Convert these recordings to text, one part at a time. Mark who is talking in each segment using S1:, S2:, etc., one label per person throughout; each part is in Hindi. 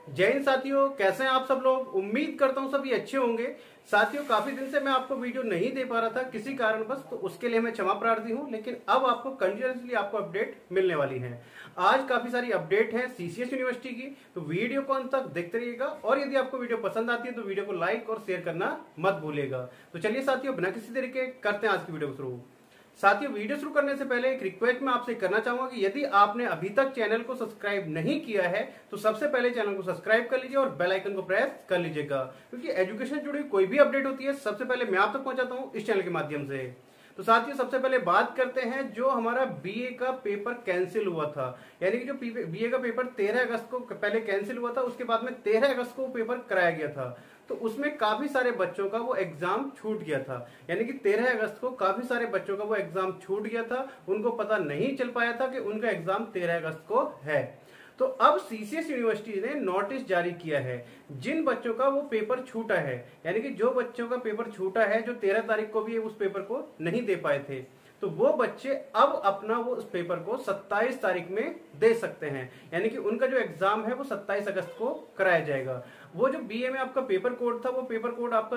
S1: जय हिंद साथियों, कैसे हैं आप सब लोग। उम्मीद करता हूं सभी अच्छे होंगे। साथियों, काफी दिन से मैं आपको वीडियो नहीं दे पा रहा था किसी कारणवश, तो उसके लिए मैं क्षमा प्रार्थी हूं, लेकिन अब आपको कंटिन्यूअसली आपको अपडेट मिलने वाली है। आज काफी सारी अपडेट है सीसीएस यूनिवर्सिटी की, तो वीडियो को अंत तक देखते रहिएगा। और यदि आपको वीडियो पसंद आती है तो वीडियो को लाइक और शेयर करना मत भूलिएगा। तो चलिए साथियों, बिना किसी देरी के करते हैं आज की वीडियो शुरू। साथियों, वीडियो शुरू करने से पहले एक रिक्वेस्ट मैं आपसे करना चाहूंगा कि यदि आपने अभी तक चैनल को सब्सक्राइब नहीं किया है तो सबसे पहले चैनल को सब्सक्राइब कर लीजिए और बेल आइकन को प्रेस कर लीजिएगा, क्योंकि एजुकेशन से जुड़ी कोई भी अपडेट होती है सबसे पहले मैं आप तक पहुंचाता हूं इस चैनल के माध्यम से। तो साथियों, सबसे पहले बात करते हैं जो हमारा बीए का पेपर कैंसिल हुआ था, यानी कि जो बीए का पेपर 13 अगस्त को पहले कैंसिल हुआ था, उसके बाद में 13 अगस्त को पेपर कराया गया था। तो उसमें काफी सारे बच्चों का वो एग्जाम छूट गया था, यानी कि 13 अगस्त को काफी सारे बच्चों का वो एग्जाम छूट गया था। उनको पता नहीं चल पाया था कि उनका एग्जाम 13 अगस्त को है। तो अब सीसीएस यूनिवर्सिटी ने नोटिस जारी किया है जिन बच्चों का वो पेपर छूटा है, यानी कि जो बच्चों का पेपर छूटा है, जो 13 तारीख को भी उस पेपर को नहीं दे पाए थे, तो वो बच्चे अब अपना वो उस पेपर को 27 तारीख में दे सकते हैं। यानी कि उनका जो एग्जाम है वो 27 अगस्त को कराया जाएगा। वो जो बीए में आपका पेपर कोड था, वो पेपर कोड आपका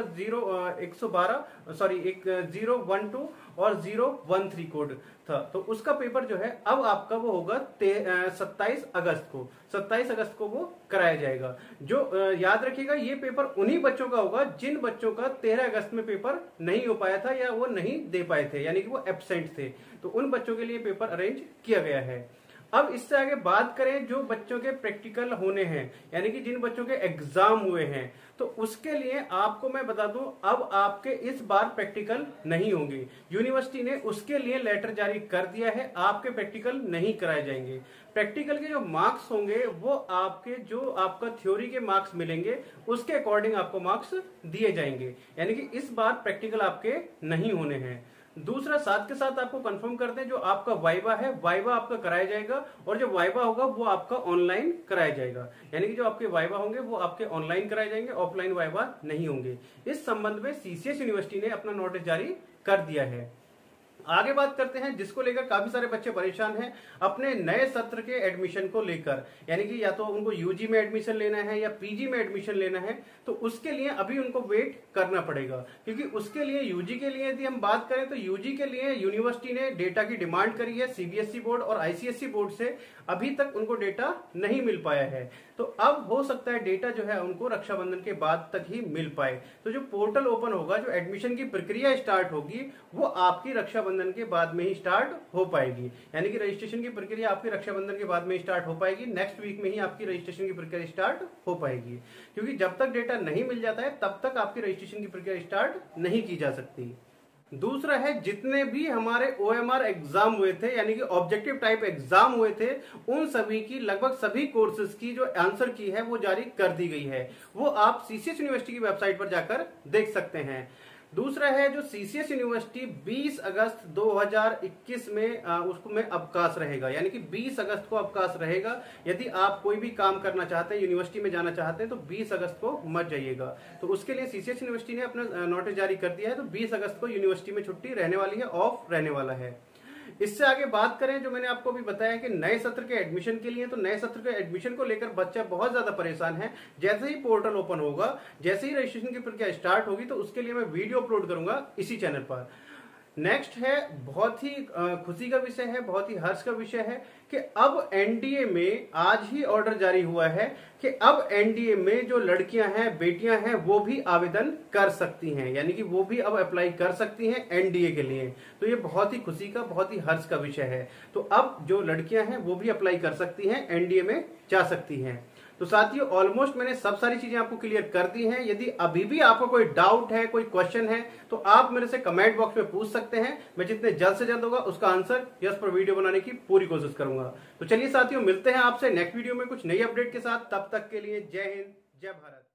S1: 012 और 013 कोड था। तो उसका पेपर जो है अब आपका वो होगा 27 अगस्त को। 27 अगस्त को वो कराया जाएगा। जो याद रखिएगा, ये पेपर उन्हीं बच्चों का होगा जिन बच्चों का 13 अगस्त में पेपर नहीं हो पाया था या वो नहीं दे पाए थे, यानी कि वो एब्सेंट थे। तो उन बच्चों के लिए पेपर अरेंज किया गया है। अब इससे आगे बात करें जो बच्चों के प्रैक्टिकल होने हैं, यानी कि जिन बच्चों के एग्जाम हुए हैं, तो उसके लिए आपको मैं बता दूं, अब आपके इस बार प्रैक्टिकल नहीं होंगे। यूनिवर्सिटी ने उसके लिए लेटर जारी कर दिया है, आपके प्रैक्टिकल नहीं कराए जाएंगे। प्रैक्टिकल के जो मार्क्स होंगे वो आपके जो आपका थ्योरी के मार्क्स मिलेंगे उसके अकॉर्डिंग आपको मार्क्स दिए जाएंगे, यानी कि इस बार प्रैक्टिकल आपके नहीं होने हैं। दूसरा, साथ के साथ आपको कंफर्म करते हैं जो आपका वाइवा है, वाइवा आपका कराया जाएगा, और जो वाइवा होगा वो आपका ऑनलाइन कराया जाएगा। यानी कि जो आपके वाइवा होंगे वो आपके ऑनलाइन कराए जाएंगे, ऑफलाइन वाइवा नहीं होंगे। इस संबंध में सीसीएस यूनिवर्सिटी ने अपना नोटिस जारी कर दिया है। आगे बात करते हैं जिसको लेकर काफी सारे बच्चे परेशान हैं अपने नए सत्र के एडमिशन को लेकर, यानी कि या तो उनको यूजी में एडमिशन लेना है या पीजी में एडमिशन लेना है, तो उसके लिए अभी उनको वेट करना पड़ेगा। क्योंकि उसके लिए यूजी के लिए यदि हम बात करें तो यूजी के लिए यूनिवर्सिटी ने डेटा की डिमांड करी है सीबीएसई बोर्ड और आईसीएसई बोर्ड से, अभी तक उनको डेटा नहीं मिल पाया है। तो अब हो सकता है डेटा जो है उनको रक्षाबंधन के बाद तक ही मिल पाए। तो जो पोर्टल ओपन होगा, जो एडमिशन की प्रक्रिया स्टार्ट होगी, वो आपकी रक्षाबंधन के बाद में ही स्टार्ट हो पाएगी। यानी कि रजिस्ट्रेशन की प्रक्रिया आपकी रक्षाबंधन के बाद में स्टार्ट हो पाएगी। नेक्स्ट वीक में ही आपकी रजिस्ट्रेशन की प्रक्रिया स्टार्ट हो पाएगी, क्योंकि जब तक डेटा नहीं मिल जाता है तब तक आपकी रजिस्ट्रेशन की प्रक्रिया स्टार्ट नहीं की जा सकती। दूसरा है, जितने भी हमारे ओएमआर एग्जाम हुए थे, यानी कि ऑब्जेक्टिव टाइप एग्जाम हुए थे, उन सभी की लगभग सभी कोर्सेज की जो आंसर की है वो जारी कर दी गई है। वो आप सीसीएस यूनिवर्सिटी की वेबसाइट पर जाकर देख सकते हैं। दूसरा है जो सीसीएस यूनिवर्सिटी 20 अगस्त 2021 में उसको में अवकाश रहेगा, यानी कि 20 अगस्त को अवकाश रहेगा। यदि आप कोई भी काम करना चाहते हैं, यूनिवर्सिटी में जाना चाहते हैं, तो 20 अगस्त को मत जाइएगा। तो उसके लिए सीसीएस यूनिवर्सिटी ने अपना नोटिस जारी कर दिया है। तो 20 अगस्त को यूनिवर्सिटी में छुट्टी रहने वाली है, ऑफ रहने वाला है। इससे आगे बात करें, जो मैंने आपको अभी बताया कि नए सत्र के एडमिशन के लिए, तो नए सत्र के एडमिशन को लेकर बच्चा बहुत ज्यादा परेशान है। जैसे ही पोर्टल ओपन होगा, जैसे ही रजिस्ट्रेशन की प्रक्रिया स्टार्ट होगी, तो उसके लिए मैं वीडियो अपलोड करूंगा इसी चैनल पर। नेक्स्ट है, बहुत ही खुशी का विषय है, बहुत ही हर्ष का विषय है कि अब एनडीए में आज ही ऑर्डर जारी हुआ है कि अब एनडीए में जो लड़कियां हैं, बेटियां हैं, वो भी आवेदन कर सकती हैं, यानी कि वो भी अब अप्लाई कर सकती हैं एनडीए के लिए। तो ये बहुत ही खुशी का, बहुत ही हर्ष का विषय है। तो अब जो लड़कियां हैं वो भी अप्लाई कर सकती हैं, एनडीए में जा सकती हैं। तो साथियों, ऑलमोस्ट मैंने सब सारी चीजें आपको क्लियर कर दी हैं। यदि अभी भी आपको कोई डाउट है, कोई क्वेश्चन है, तो आप मेरे से कमेंट बॉक्स में पूछ सकते हैं। मैं जितने जल्द से जल्द होगा उसका आंसर यस पर वीडियो बनाने की पूरी कोशिश करूंगा। तो चलिए साथियों, मिलते हैं आपसे नेक्स्ट वीडियो में कुछ नई अपडेट के साथ। तब तक के लिए जय हिंद, जय भारत।